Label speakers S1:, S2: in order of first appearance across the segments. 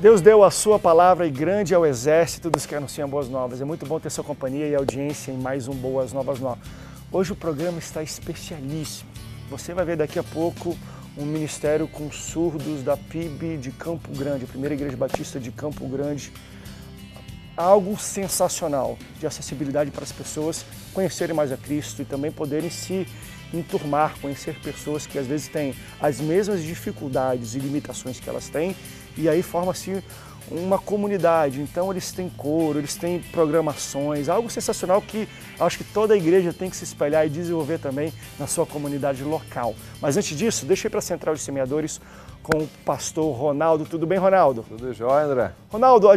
S1: Deus deu a sua palavra e grande é o exército dos que anunciam boas novas. É muito bom ter sua companhia e audiência em mais um Boas Novas. Hoje o programa está especialíssimo. Você vai ver daqui a pouco um ministério com surdos da PIB de Campo Grande, a primeira igreja batista de Campo Grande. Algo sensacional de acessibilidade para as pessoas conhecerem mais a Cristo e também poderem se enturmar, conhecer pessoas que às vezes têm as mesmas dificuldades e limitações que elas têm, e aí forma-se uma comunidade. Então eles têm coro, eles têm programações, algo sensacional que acho que toda a igreja tem que se espelhar e desenvolver também na sua comunidade local. Mas antes disso, deixa eu ir para a Central de Semeadores com o pastor Ronaldo. Tudo bem, Ronaldo?
S2: Tudo jóia, André.
S1: Ronaldo,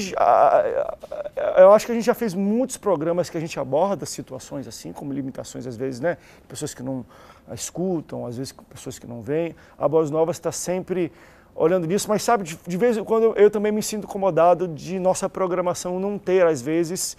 S1: eu acho que a gente já fez muitos programas que a gente aborda situações assim, como limitações às vezes, né? Pessoas que não escutam, às vezes pessoas que não veem. A Boas Novas está sempre olhando nisso, mas sabe, de vez em quando eu também me sinto incomodado de nossa programação não ter, às vezes,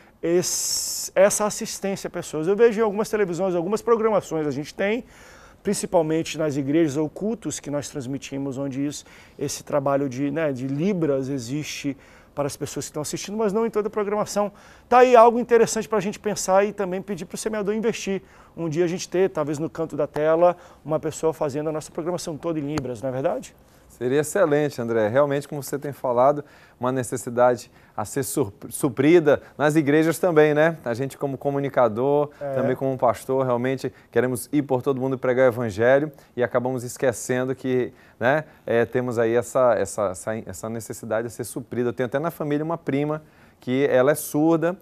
S1: essa assistência a pessoas. Eu vejo em algumas televisões, algumas programações a gente tem, principalmente nas igrejas ou cultos que nós transmitimos, onde esse trabalho de Libras existe para as pessoas que estão assistindo, mas não em toda a programação. Está aí algo interessante para a gente pensar e também pedir para o semeador investir. Um dia a gente ter, talvez no canto da tela, uma pessoa fazendo a nossa programação toda em Libras, não é verdade?
S2: Seria excelente, André. Realmente, como você tem falado, uma necessidade a ser suprida nas igrejas também, né? A gente como comunicador, também como pastor, realmente queremos ir por todo mundo e pregar o evangelho e acabamos esquecendo que, né, temos aí essa necessidade a ser suprida. Eu tenho até na família uma prima que ela é surda,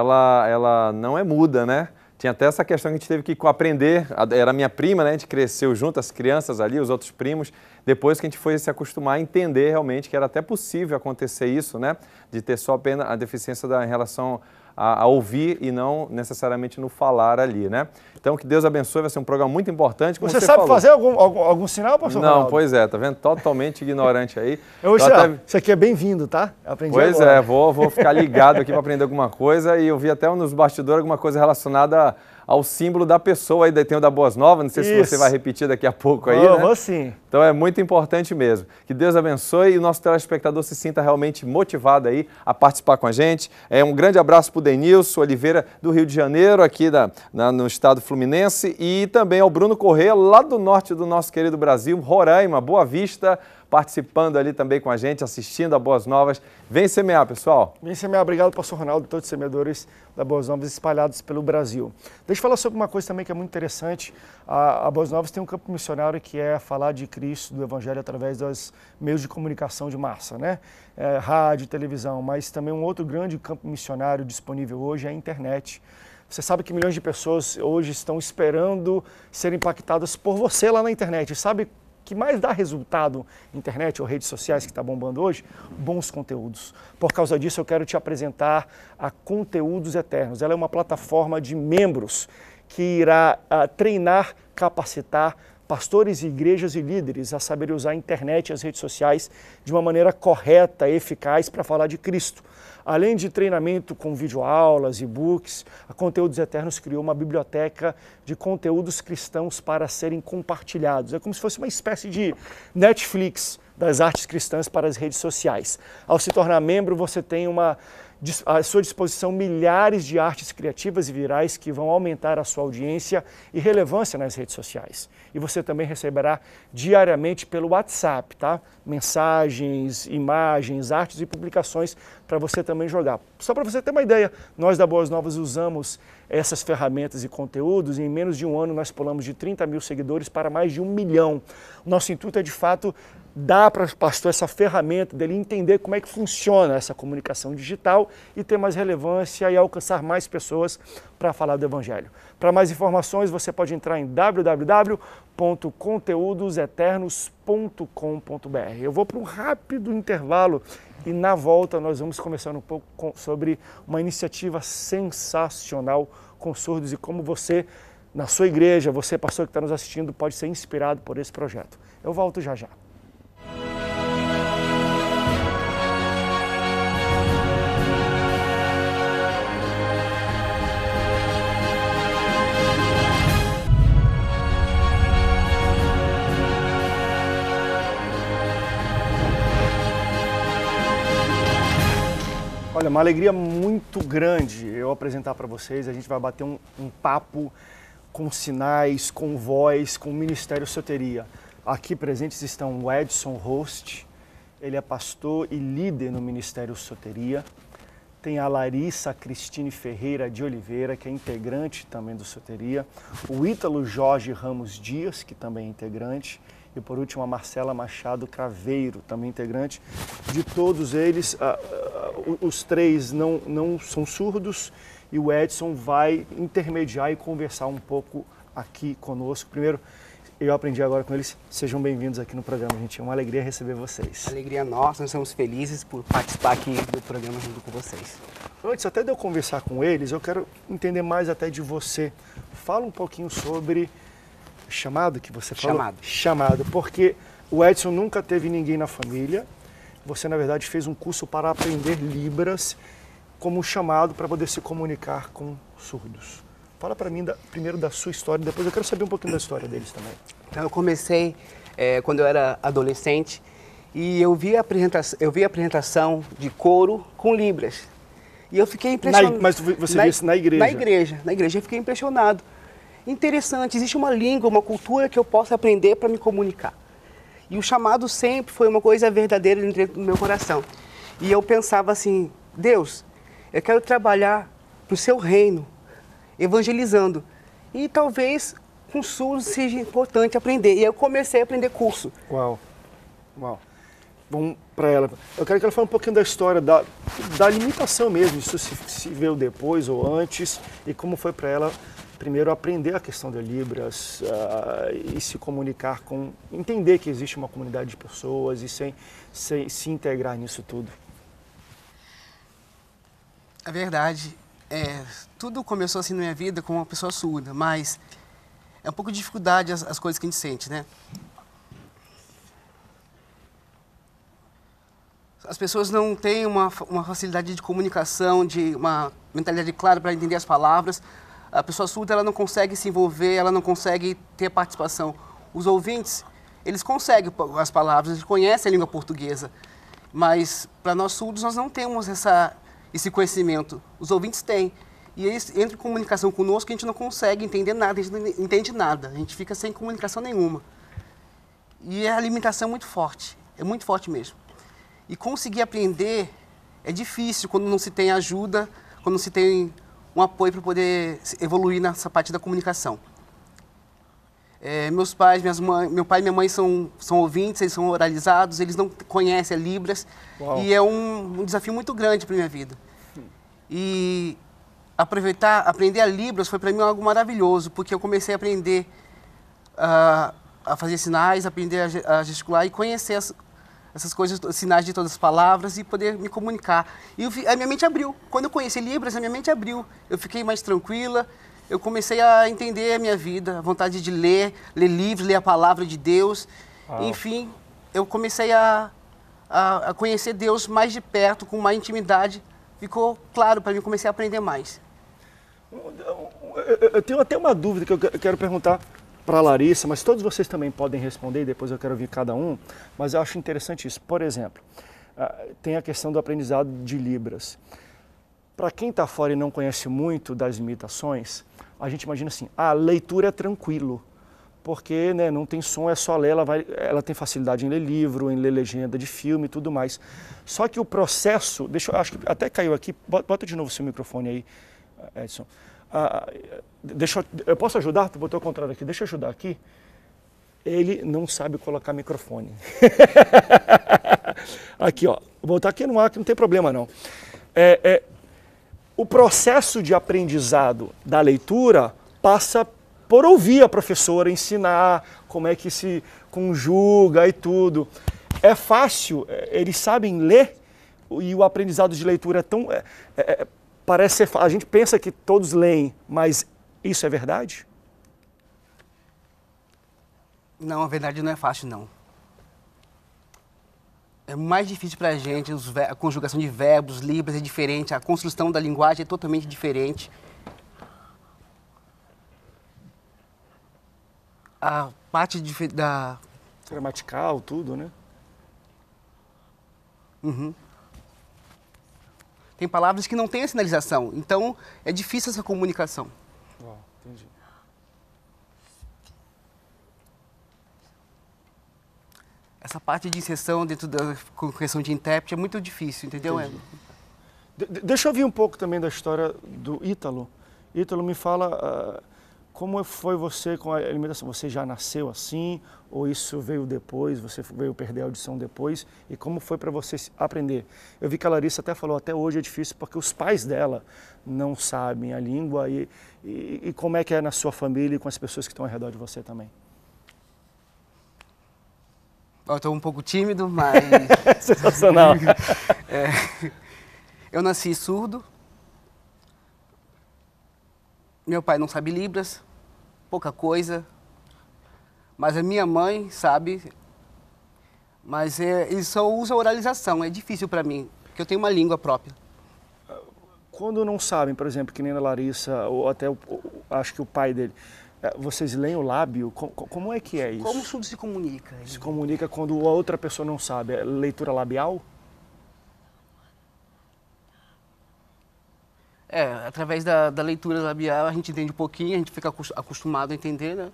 S2: ela não é muda, né? Tinha até essa questão que a gente teve que aprender, era minha prima, né? A gente cresceu junto, as crianças ali, os outros primos, depois que a gente foi se acostumar a entender realmente que era até possível acontecer isso, né? De ter só apenas a deficiência em relação a ouvir e não necessariamente no falar ali, né? Então, que Deus abençoe, vai ser um programa muito importante. Como
S1: você sabe
S2: falou.
S1: fazer algum sinal, pastor Ronaldo?
S2: Não, pois é, tá vendo? Totalmente ignorante aí.
S1: Isso aqui é bem-vindo, tá? Aprendi
S2: pois
S1: agora.
S2: Vou ficar ligado aqui para aprender alguma coisa e eu vi até nos bastidores alguma coisa relacionada ao símbolo da pessoa, aí tem o da Boas Novas, não sei se você vai repetir daqui a pouco aí, né?
S1: Vou sim.
S2: Então é muito importante mesmo. Que Deus abençoe e o nosso telespectador se sinta realmente motivado aí a participar com a gente. Um grande abraço para o Denilson Oliveira, do Rio de Janeiro, aqui no estado fluminense, e também ao Bruno Corrêa, lá do norte do nosso querido Brasil, Roraima, Boa Vista, participando ali também com a gente, assistindo a Boas Novas. Vem semear, pessoal.
S1: Vem semear. Obrigado, pastor Ronaldo, todos os semeadores da Boas Novas espalhados pelo Brasil. Deixa eu falar sobre uma coisa também que é muito interessante. A Boas Novas tem um campo missionário que é falar de Cristo, do Evangelho, através dos meios de comunicação de massa, né? Rádio, televisão, mas também um outro grande campo missionário disponível hoje é a internet. Você sabe que milhões de pessoas hoje estão esperando ser impactadas por você lá na internet. Sabe que mais dá resultado internet ou redes sociais que está bombando hoje? Bons conteúdos. Por causa disso, eu quero te apresentar a Conteúdos Eternos. Ela é uma plataforma de membros que irá treinar, capacitar pastores, igrejas e líderes a saber usar a internet e as redes sociais de uma maneira correta, eficaz para falar de Cristo. Além de treinamento com videoaulas, e-books, a Conteúdos Eternos criou uma biblioteca de conteúdos cristãos para serem compartilhados. É como se fosse uma espécie de Netflix das artes cristãs para as redes sociais. Ao se tornar membro, você tem à sua disposição milhares de artes criativas e virais que vão aumentar a sua audiência e relevância nas redes sociais. E você também receberá diariamente pelo WhatsApp, tá? Mensagens, imagens, artes e publicações para você também jogar. Só para você ter uma ideia, nós da Boas Novas usamos essas ferramentas e conteúdos e em menos de um ano nós pulamos de 30 mil seguidores para mais de 1 milhão. O nosso intuito é de fato dar para o pastor essa ferramenta dele entender como é que funciona essa comunicação digital e ter mais relevância e alcançar mais pessoas para falar do Evangelho. Para mais informações, você pode entrar em www.conteudoseternos.com.br. Eu vou para um rápido intervalo e na volta nós vamos conversar um pouco sobre uma iniciativa sensacional com surdos e como você, na sua igreja, você pastor que está nos assistindo, pode ser inspirado por esse projeto. Eu volto já já. uma alegria muito grande eu apresentar para vocês. A gente vai bater um papo com sinais, com voz, com o Ministério Soteria. Aqui presentes estão o Edson Host, ele é pastor e líder no Ministério Soteria. Tem a Larissa Cristine Ferreira de Oliveira, que é integrante também do Soteria. O Ítalo Jorge Ramos Dias, que também é integrante. E por último a Marcela Machado Craveiro, também integrante. De todos eles, os três não são surdos e o Edson vai intermediar e conversar um pouco aqui conosco. Primeiro, eu aprendi agora com eles. Sejam bem-vindos aqui no programa, gente. É uma alegria receber vocês.
S3: Alegria nossa, nós estamos felizes por participar aqui do programa junto com vocês.
S1: Antes até de eu conversar com eles, eu quero entender mais até de você. Fala um pouquinho sobre chamado que você falou? Chamado, porque o Edson nunca teve ninguém na família. Você, na verdade, fez um curso para aprender Libras como chamado para poder se comunicar com surdos. Fala para mim primeiro da sua história, depois eu quero saber um pouquinho da história deles também.
S3: Então, eu comecei quando eu era adolescente e eu vi a apresentação de coro com Libras. E eu fiquei impressionado.
S1: Mas você viu isso na igreja?
S3: Na igreja eu fiquei impressionado. Interessante, existe uma língua, uma cultura que eu posso aprender para me comunicar. E o chamado sempre foi uma coisa verdadeira dentro do meu coração. E eu pensava assim, Deus, eu quero trabalhar para o seu reino, evangelizando. E talvez com surdos seja importante aprender. E eu comecei a aprender curso.
S1: Uau. Vamos para ela. Eu quero que ela fale um pouquinho da história, da limitação mesmo, isso se veio depois ou antes, e como foi para ela primeiro aprender a questão de Libras e se comunicar entender que existe uma comunidade de pessoas e se integrar nisso tudo.
S3: É verdade. Tudo começou assim na minha vida com uma pessoa surda, mas é um pouco de dificuldade as coisas que a gente sente, né? As pessoas não têm uma facilidade de comunicação, de uma mentalidade clara para entender as palavras. A pessoa surda, ela não consegue se envolver, ela não consegue ter participação. Os ouvintes, eles conseguem as palavras, eles conhecem a língua portuguesa, mas para nós surdos, nós não temos esse conhecimento. Os ouvintes têm. E eles entram em comunicação conosco, a gente não consegue entender nada, a gente não entende nada, a gente fica sem comunicação nenhuma. E a limitação é muito forte mesmo. E conseguir aprender é difícil quando não se tem ajuda, quando não se tem um apoio para poder evoluir nessa parte da comunicação. Meus pais, meu pai e minha mãe são ouvintes, eles são oralizados, eles não conhecem a Libras. Uau. E é um desafio muito grande para a minha vida. E aprender a Libras foi para mim algo maravilhoso, porque eu comecei a aprender a fazer sinais, aprender a gesticular e conhecer essas coisas, sinais de todas as palavras e poder me comunicar. E a minha mente abriu. Quando eu conheci Libras, a minha mente abriu. Eu fiquei mais tranquila, eu comecei a entender a minha vida, a vontade de ler livros, ler a palavra de Deus. Uau. Enfim, eu comecei a conhecer Deus mais de perto, com mais intimidade. Ficou claro para mim, comecei a aprender mais.
S1: Eu tenho até uma dúvida que eu quero perguntar para a Larissa, mas todos vocês também podem responder, depois eu quero ouvir cada um, mas eu acho interessante isso. Por exemplo, tem a questão do aprendizado de Libras. Para quem está fora e não conhece muito das limitações, a gente imagina assim, a leitura é tranquilo, porque não tem som, é só ler, ela tem facilidade em ler livro, em ler legenda de filme e tudo mais. Só que o processo, acho que até caiu aqui, bota de novo o seu microfone aí, Edson. Eu posso ajudar? Tu botou o contrário aqui. Deixa eu ajudar aqui. Ele não sabe colocar microfone. Aqui, ó. Vou botar aqui no ar, que não tem problema, não. O processo de aprendizado da leitura passa por ouvir a professora ensinar como é que se conjuga e tudo. É fácil, eles sabem ler e o aprendizado de leitura é tão... Parece ser, a gente pensa que todos leem, mas isso é verdade?
S3: Não, a verdade não é fácil, não. É mais difícil para a gente, a conjugação de verbos, Libras é diferente, a construção da linguagem é totalmente diferente. A parte da...
S1: gramatical, tudo, né?
S3: Uhum. Tem palavras que não têm a sinalização, então é difícil essa comunicação.
S1: Entendi.
S3: Essa parte de inserção dentro da questão de intérprete é muito difícil, entendeu?
S1: Deixa eu ouvir um pouco também da história do Ítalo. Ítalo, me fala como foi você com a alimentação. Você já nasceu assim ou isso veio depois, você veio perder a audição depois? E como foi para você aprender? Eu vi que a Larissa até falou, até hoje é difícil porque os pais dela não sabem a língua. E como é que é na sua família e com as pessoas que estão ao redor de você também?
S3: Eu estou um pouco tímido, mas...
S1: Sensacional.
S3: Eu nasci surdo. Meu pai não sabe Libras, pouca coisa. Mas a minha mãe sabe. Mas eles só usam oralização, é difícil para mim, porque eu tenho uma língua própria.
S1: Quando não sabem, por exemplo, que nem a Larissa, ou até acho que o pai dele... Vocês leem o lábio? Como é que é isso?
S3: Como o surdo se comunica?
S1: Se comunica quando a outra pessoa não sabe? É leitura labial?
S3: Através da leitura labial a gente entende um pouquinho, a gente fica acostumado a entender, né?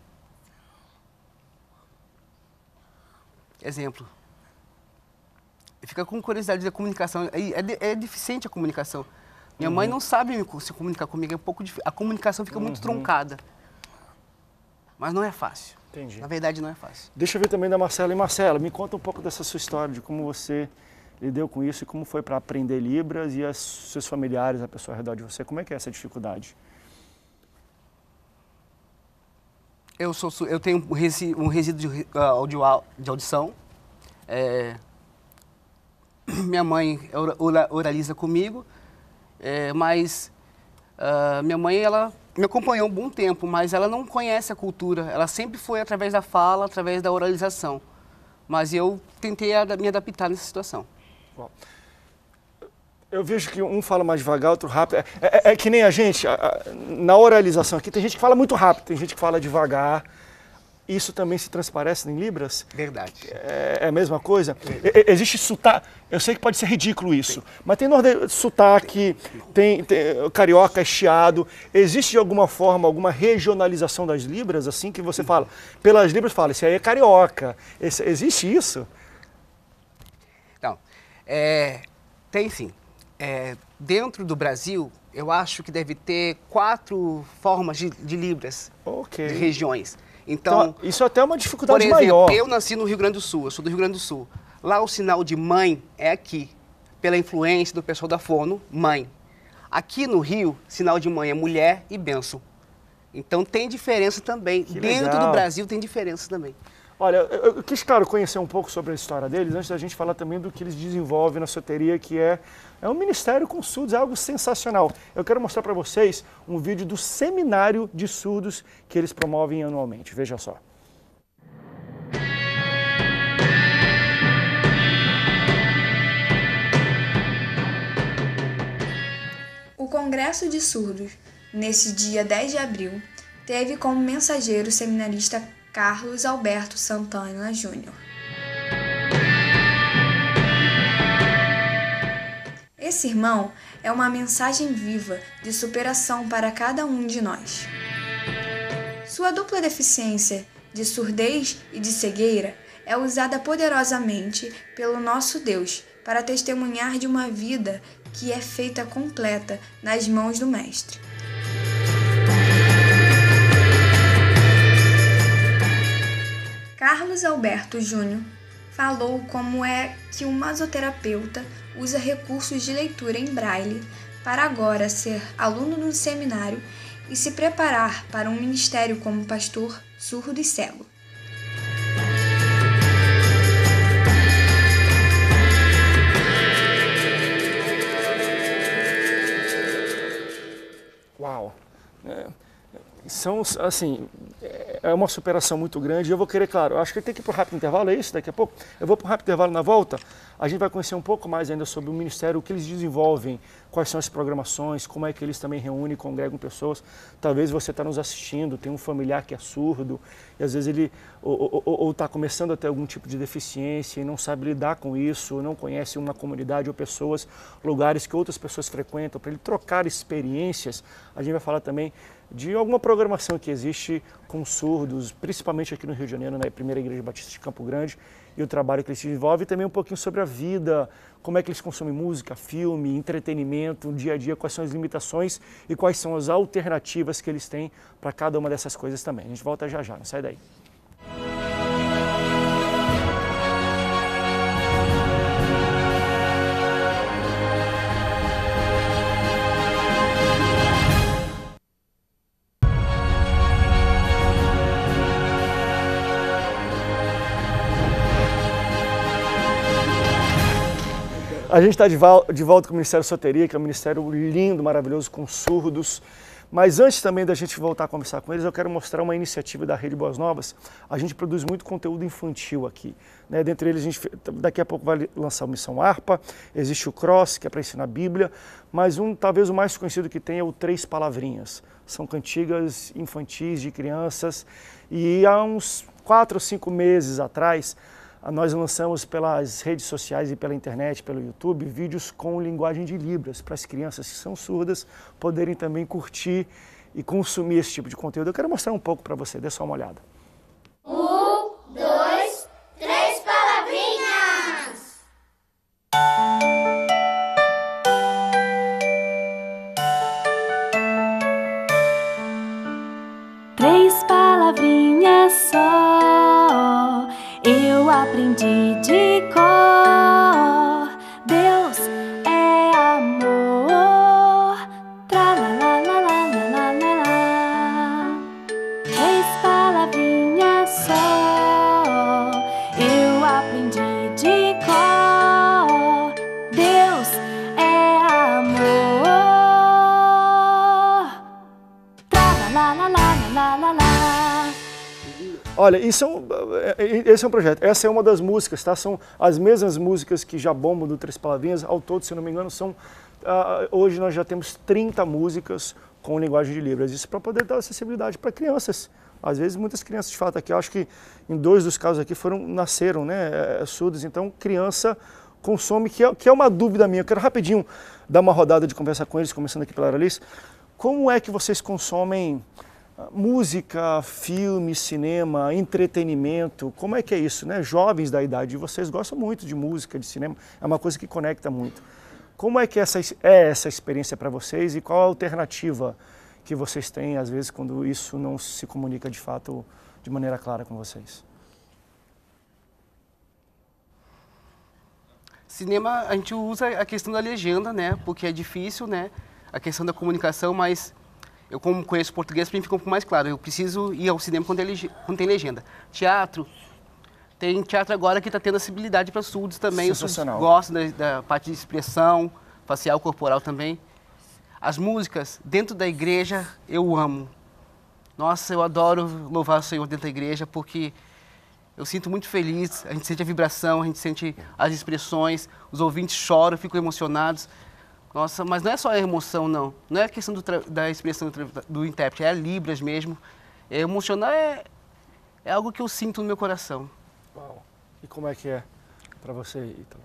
S3: Exemplo. Fica com curiosidade da comunicação, é deficiente a comunicação. Minha mãe não sabe se comunicar comigo, é um pouco difícil. A comunicação fica muito truncada. Mas não é fácil.
S1: Entendi.
S3: Na verdade, não é fácil.
S1: Deixa eu ver também da Marcela. E Marcela, me conta um pouco dessa sua história, de como você lidou com isso e como foi para aprender Libras e seus familiares, a pessoa ao redor de você. Como é que é essa dificuldade?
S3: Eu tenho um resíduo de audição. Minha mãe oraliza comigo, mas minha mãe, ela me acompanhou um bom tempo, mas ela não conhece a cultura. Ela sempre foi através da fala, através da oralização. Mas eu tentei me adaptar nessa situação.
S1: Bom, eu vejo que um fala mais devagar, outro rápido. É que nem a gente, na oralização aqui, tem gente que fala muito rápido, tem gente que fala devagar. Isso também se transparece em Libras?
S3: Verdade.
S1: É a mesma coisa? Existe sotaque, eu sei que pode ser ridículo isso, mas tem sotaque, tem carioca, chiado. Existe de alguma forma, alguma regionalização das Libras, assim, que você fala, pelas Libras fala, esse aí é carioca. Existe isso?
S3: Não, tem sim. Dentro do Brasil, eu acho que deve ter 4 formas de Libras, de regiões. Então,
S1: isso até é uma dificuldade
S3: por exemplo,
S1: maior.
S3: Eu nasci no Rio Grande do Sul, eu sou do Rio Grande do Sul. Lá o sinal de mãe é aqui, pela influência do pessoal da fono, mãe. Aqui no Rio, sinal de mãe é mulher e benção. Então tem diferença também. Dentro do Brasil tem diferença também.
S1: Olha, eu quis, claro, conhecer um pouco sobre a história deles, antes da gente falar também do que eles desenvolvem na soteria, que é um ministério com surdos, é algo sensacional. Eu quero mostrar para vocês um vídeo do seminário de surdos que eles promovem anualmente. Veja só.
S4: O Congresso de Surdos, nesse dia 10 de abril, teve como mensageiro o seminarista Carlos Alberto Santana Júnior. Esse irmão é uma mensagem viva de superação para cada um de nós. Sua dupla deficiência de surdez e de cegueira é usada poderosamente pelo nosso Deus para testemunhar de uma vida que é feita completa nas mãos do Mestre. Carlos Alberto Júnior falou como é que um masoterapeuta usa recursos de leitura em braille para agora ser aluno do seminário e se preparar para um ministério como pastor surdo e cego.
S1: Uau! São, assim, é uma superação muito grande. Eu vou querer, claro, acho que tem que ir para um rápido intervalo, é isso? Daqui a pouco? Eu vou para um rápido intervalo. Na volta, a gente vai conhecer um pouco mais ainda sobre o Ministério, o que eles desenvolvem, quais são as programações, como é que eles também reúnem, congregam pessoas. Talvez você está nos assistindo, tem um familiar que é surdo, e às vezes ele ou está começando a ter algum tipo de deficiência e não sabe lidar com isso, ou não conhece uma comunidade ou pessoas, lugares que outras pessoas frequentam, para ele trocar experiências. A gente vai falar também de alguma programação que existe com surdos, principalmente aqui no Rio de Janeiro, na Primeira Igreja Batista de Campo Grande, e o trabalho que eles desenvolvem, e também um pouquinho sobre a vida, como é que eles consomem música, filme, entretenimento, dia a dia, quais são as limitações e quais são as alternativas que eles têm para cada uma dessas coisas também. A gente volta já já, não sai daí. A gente está de volta com o Ministério Soteria, que é um ministério lindo, maravilhoso, com surdos. Mas antes também da gente voltar a conversar com eles, eu quero mostrar uma iniciativa da Rede Boas Novas. A gente produz muito conteúdo infantil aqui, né? Dentre eles, a gente daqui a pouco vai lançar o Missão Harpa, existe o Cross, que é para ensinar a Bíblia, mas talvez o mais conhecido que tem é o Três Palavrinhas. São cantigas infantis de crianças, e há uns 4 ou 5 meses atrás, nós lançamos pelas redes sociais e pela internet, pelo YouTube, vídeos com linguagem de Libras, para as crianças que são surdas poderem também curtir e consumir esse tipo de conteúdo. Eu quero mostrar um pouco para você, dê só uma olhada.
S5: 1, 2, 3 palavrinhas!
S6: Três palavrinhas só, eu aprendi de cor. Deus é amor. Tra la la la la la la la. Três palavrinhas só, eu aprendi de cor. Deus é amor. Tra la la la la la la.
S1: Olha, esse é um projeto, essa é uma das músicas, tá? São as mesmas músicas que já bombam do Três Palavrinhas, ao todo, se não me engano, são... hoje nós já temos 30 músicas com linguagem de Libras, isso para poder dar acessibilidade para crianças. Às vezes muitas crianças, de fato, aqui, eu acho que em 2 dos casos aqui nasceram, né, surdos, então criança consome, que é uma dúvida minha. Eu quero rapidinho dar uma rodada de conversa com eles, começando aqui pela Aralice. Como é que vocês consomem música, filme, cinema, entretenimento? Como é que é isso, né? Jovens da idade de vocês gostam muito de música, de cinema, é uma coisa que conecta muito. Como é que essa experiência para vocês e qual a alternativa que vocês têm, às vezes, quando isso não se comunica de fato de maneira clara com vocês?
S3: Cinema, a gente usa a questão da legenda, né? Porque é difícil, né? A questão da comunicação, mas eu, como conheço português, para mim fica um pouco mais claro. Eu preciso ir ao cinema quando tem legenda. Teatro, tem teatro agora que está tendo acessibilidade para surdos também. Os surdos gostam da parte de expressão facial, corporal também. As músicas dentro da igreja eu amo. Nossa, eu adoro louvar o Senhor dentro da igreja porque eu sinto muito feliz, a gente sente a vibração, a gente sente as expressões, os ouvintes choram, ficam emocionados. Nossa, mas não é só a emoção, não. Não é a questão da expressão do intérprete, é a Libras mesmo. Emocionar é algo que eu sinto no meu coração.
S1: Uau. E como é que é para você, Ítalo?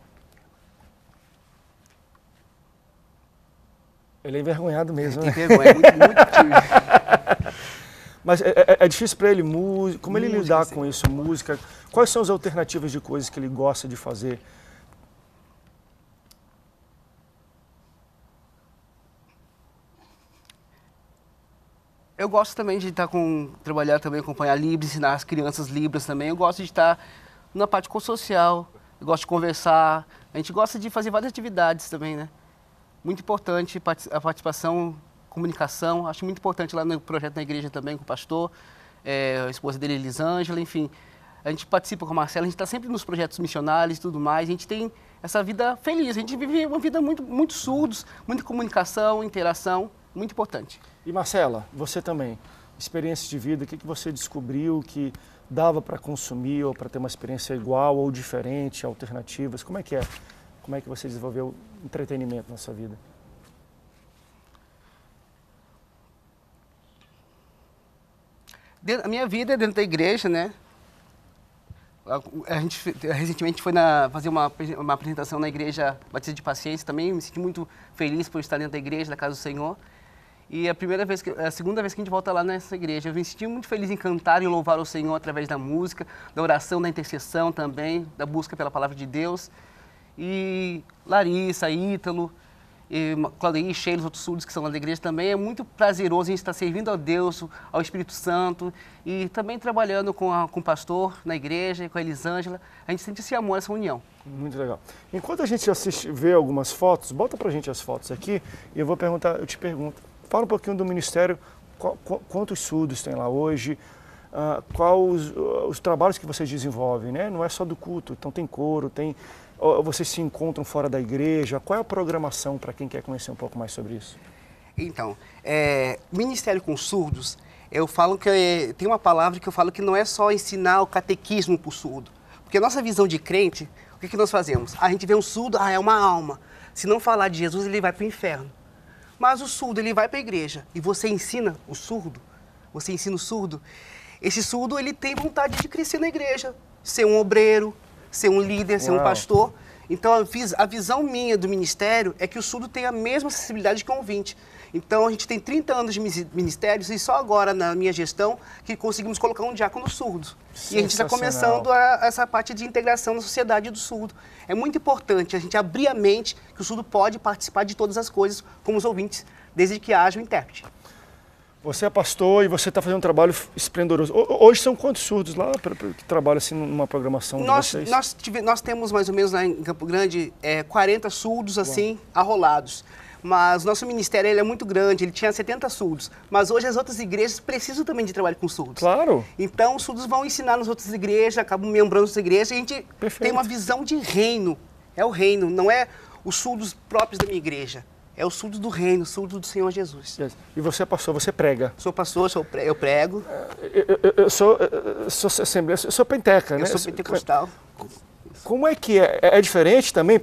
S1: Ele é envergonhado mesmo, né?
S3: Tem vergonha, é muito tímido.
S1: Mas é difícil para ele, como ele lidar com isso, música? Quais são as alternativas de coisas que ele gosta de fazer?
S3: Eu gosto também de trabalhar também, acompanhar Libras, ensinar as crianças Libras também. Eu gosto de estar na parte social, eu gosto de conversar. A gente gosta de fazer várias atividades também, né? Muito importante a participação, comunicação. Acho muito importante lá no projeto na igreja também com o pastor, a esposa dele, Elisângela, enfim. A gente participa com a Marcela, a gente está sempre nos projetos missionários e tudo mais. A gente tem essa vida feliz, a gente vive uma vida muito surdos, muita comunicação, interação, muito importante.
S1: E Marcela, você também, experiências de vida, o que você descobriu que dava para consumir ou para ter uma experiência igual ou diferente, alternativas? Como é que é? Como é que você desenvolveu entretenimento na sua vida?
S3: A minha vida dentro da igreja, né? A gente recentemente foi fazer uma apresentação na igreja Batista de Paciência também. Me senti muito feliz por estar dentro da igreja, da casa do Senhor. E a segunda vez que a gente volta lá nessa igreja, eu me senti muito feliz em cantar e louvar o Senhor através da música, da oração, da intercessão também, da busca pela palavra de Deus. E Larissa, Ítalo, Claudeir, Sheila, os outros surdos que são lá da igreja também, é muito prazeroso a gente estar servindo a Deus, ao Espírito Santo e também trabalhando com o pastor na igreja, com a Elisângela. A gente sente esse amor, essa união.
S1: Muito legal. Enquanto a gente vê algumas fotos, bota pra gente as fotos aqui e eu te pergunto, fala um pouquinho do ministério, quantos surdos tem lá hoje, quais os trabalhos que vocês desenvolvem, né? Não é só do culto, então tem coro, vocês se encontram fora da igreja, qual é a programação para quem quer conhecer um pouco mais sobre isso?
S3: Então, Ministério com Surdos, eu falo que tem uma palavra que eu falo que não é só ensinar o catequismo para o surdo, porque a nossa visão de crente, o que nós fazemos? A gente vê um surdo, é uma alma, se não falar de Jesus ele vai para o inferno, mas o surdo ele vai para a igreja e você ensina o surdo, esse surdo ele tem vontade de crescer na igreja, ser um obreiro, ser um líder, ser um pastor. Então, a visão minha do ministério é que o surdo tem a mesma acessibilidade que o ouvinte. Então, a gente tem 30 anos de ministérios e só agora, na minha gestão, que conseguimos colocar um diácono surdo. E a gente está começando essa parte de integração na sociedade do surdo. É muito importante a gente abrir a mente que o surdo pode participar de todas as coisas, como os ouvintes, desde que haja um intérprete.
S1: Você é pastor e você está fazendo um trabalho esplendoroso. Hoje são quantos surdos lá que trabalham assim numa programação de vocês?
S3: Nós temos mais ou menos lá em Campo Grande 40 surdos assim, arrolados. Mas nosso ministério ele é muito grande, ele tinha 70 surdos. Mas hoje as outras igrejas precisam também de trabalho com surdos.
S1: Claro.
S3: Então os surdos vão ensinar nas outras igrejas, acabam membrando as igrejas. E a gente tem uma visão de reino. É o reino, não é os surdos próprios da minha igreja. É o surdo do reino, o surdo do Senhor Jesus.
S1: E você é pastor, você prega?
S3: Sou pastor, eu prego.
S1: Eu sou assembleia, eu sou penteca, né?
S3: Eu sou pentecostal.
S1: Como é que é? É diferente também?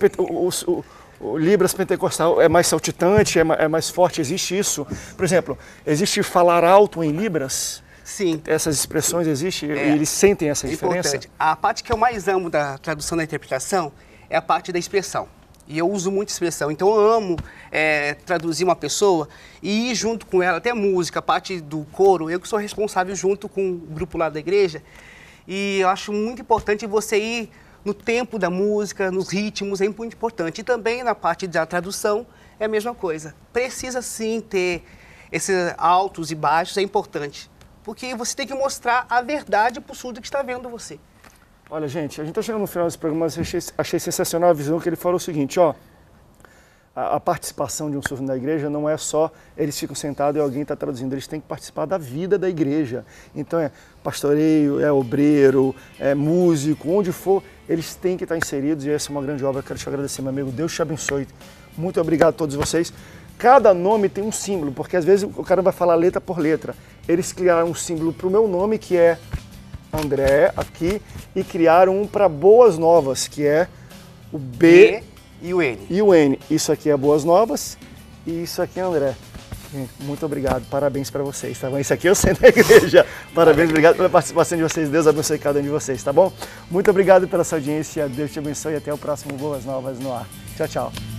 S1: O Libras pentecostal é mais saltitante, é mais forte, existe isso? Por exemplo, existe falar alto em Libras?
S3: Sim.
S1: Essas expressões existem e eles sentem essa diferença?
S3: Importante. A parte que eu mais amo da tradução da interpretação é a parte da expressão. E eu uso muito expressão, então eu amo traduzir uma pessoa e ir junto com ela, até música, a parte do coro, eu que sou responsável junto com o grupo lá da igreja. E eu acho muito importante você ir no tempo da música, nos ritmos, é muito importante. E também na parte da tradução é a mesma coisa. Precisa sim ter esses altos e baixos, é importante. Porque você tem que mostrar a verdade para o surdo que está vendo você.
S1: Olha, gente, a gente está chegando no final desse programa, mas eu achei sensacional a visão que ele falou o seguinte, ó, a participação de um surdo na igreja não é só eles ficam sentados e alguém está traduzindo, eles têm que participar da vida da igreja. Então é pastoreio, é obreiro, é músico, onde for, eles têm que estar inseridos e essa é uma grande obra. Eu quero te agradecer, meu amigo, Deus te abençoe. Muito obrigado a todos vocês. Cada nome tem um símbolo, porque às vezes o cara vai falar letra por letra. Eles criaram um símbolo para o meu nome, que é André, aqui, e criaram um para Boas Novas, que é o B
S3: e o N.
S1: E o N. Isso aqui é Boas Novas e isso aqui é André. Gente, muito obrigado, parabéns para vocês, tá bom? Isso aqui é o Centro da Igreja. Parabéns, obrigado pela participação de vocês, Deus abençoe cada um de vocês, tá bom? Muito obrigado pela sua audiência, Deus te abençoe e até o próximo Boas Novas no ar. Tchau, tchau.